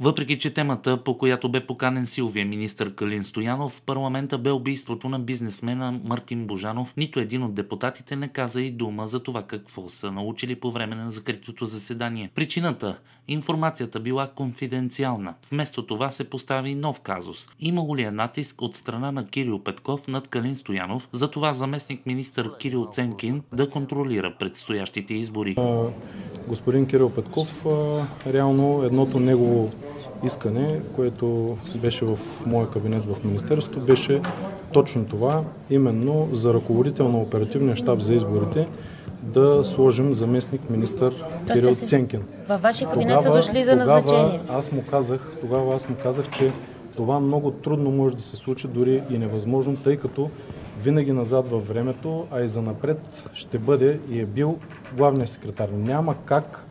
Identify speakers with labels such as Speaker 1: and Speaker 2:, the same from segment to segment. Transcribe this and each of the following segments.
Speaker 1: Въпреки че темата, по която бе поканен силовия министър Калин Стоянов, в парламента бе убийството на бизнесмена Мартин Божанов, нито един от депутатите не каза и дума за това какво са научили по време на закритото заседание. Причината – информацията била конфиденциална. Вместо това се постави нов казус. Имало ли е натиск от страна на Кирил Петков над Калин Стоянов, за това заместник министър Кирил Ценкин да контролира предстоящите избори?
Speaker 2: Господин Кирил Петков, реално едното негово искане, което беше в моя кабинет в Министерството, беше точно това, именно за ръководител на оперативния щаб за изборите да сложим заместник министър Кирил Ценкин.
Speaker 3: Във вашия кабинет са дошли за назначение.
Speaker 2: Тогава аз му казах, че това много трудно може да се случи, дори и невъзможно, тъй като винаги назад във времето, а и занапред ще бъде и е бил главният секретар. Няма как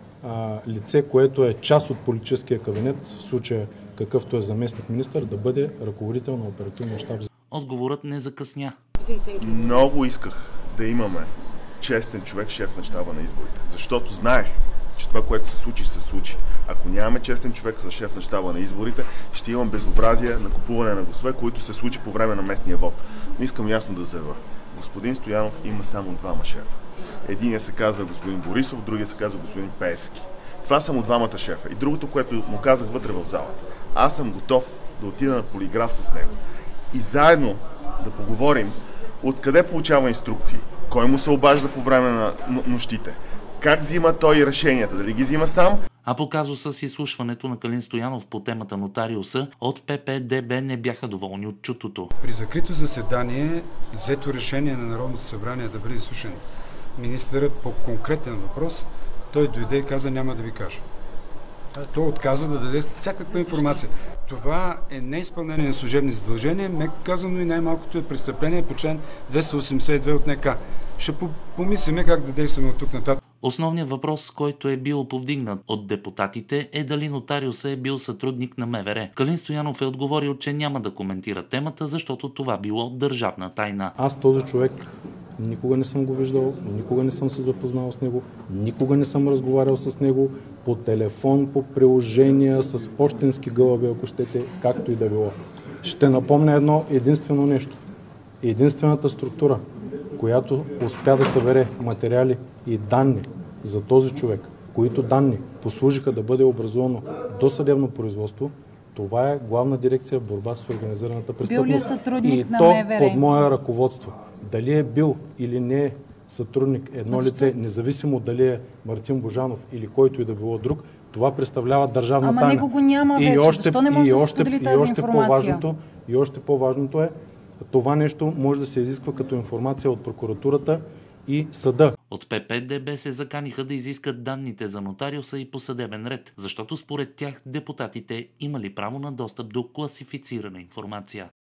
Speaker 2: лице, което е част от политическия кабинет, в случая какъвто е заместник министър, да бъде ръководител на оперативния щаб.
Speaker 1: Отговорът не закъсня.
Speaker 4: Много исках да имаме честен човек, шеф на щаба на изборите, защото знаех, че това, което се случи, се случи. Ако нямаме честен човек за шеф на щаба на изборите, ще имам безобразие на купуване на гласове, които се случи по време на местния вод. Но искам ясно да заявя. Господин Стоянов има само двама шефа. Единият се казва господин Борисов, другия се казва господин Пеевски. Това са му двамата шефа. И другото, което му казах вътре в залата. Аз съм готов да отида на полиграф с него. И заедно да поговорим откъде получава инструкции, кой му се обажда по време на нощите, как взима той решенията, дали ги взима сам.
Speaker 1: А по казуса с изслушването на Калин Стоянов по темата нотариуса, от ППДБ не бяха доволни от чутото.
Speaker 5: При закрито заседание взето решение на Народното събрание да бъде изслушан министърът по конкретен въпрос, той дойде и каза: няма да ви кажа. Той отказа да даде всякаква информация. Това е неизпълнение на служебни задължения, меко казано, и най-малкото е престъпление по член 282 от НК. Ще помислиме как да действаме от тук нататък.
Speaker 1: Основният въпрос, който е бил повдигнат от депутатите, е дали нотариуса е бил сътрудник на МВР. Калин Стоянов е отговорил, че няма да коментира темата, защото това било държавна тайна.
Speaker 2: Аз този човек никога не съм го виждал, никога не съм се запознал с него, никога не съм разговарял с него по телефон, по приложения, с пощенски гълъби, ако щете, както и да било. Ще напомня едно единствено нещо. Единствената структура, която успя да събере материали и данни за този човек, които данни послужиха да бъде образувано досъдебно производство, това е Главна дирекция борба с организираната престъпност.
Speaker 3: Бил ли сътрудник
Speaker 2: и
Speaker 3: на
Speaker 2: то
Speaker 3: МВР?
Speaker 2: под мое ръководство. Дали е бил или не е сътрудник едно лице, независимо дали е Мартин Божанов или който и да било друг, това представлява държавна тайна.
Speaker 3: Ама него го няма вече. Защо не може да се сподели тази информация?
Speaker 2: И още по-важното е, това нещо може да се изисква като информация от прокуратурата и съда.
Speaker 1: От ППДБ се заканиха да изискат данните за нотариуса и по съдебен ред, защото според тях депутатите имали право на достъп до класифицирана информация.